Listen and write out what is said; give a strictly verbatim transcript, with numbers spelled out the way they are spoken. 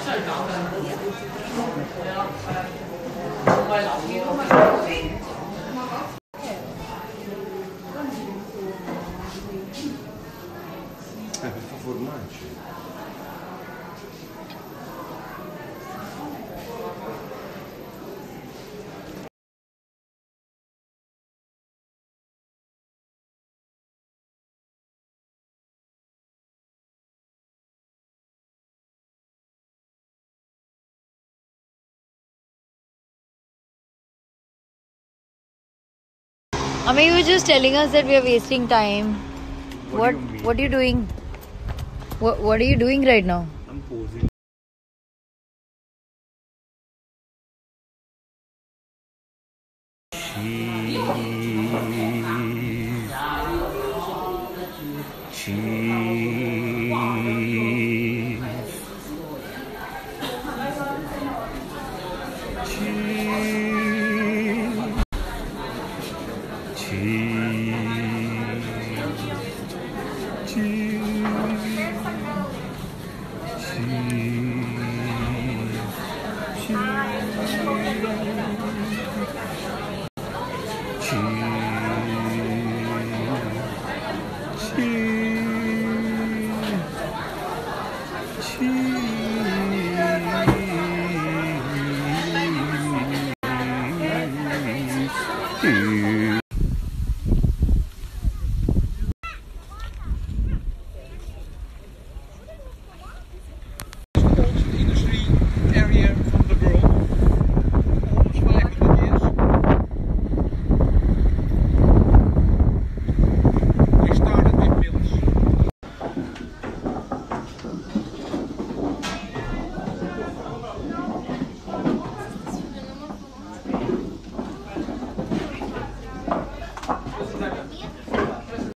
Eh, per fare formaggi. I mean, you were just telling us that we are wasting time. What? What? What are you doing? What What are you doing right now? I'm posing. Cheese.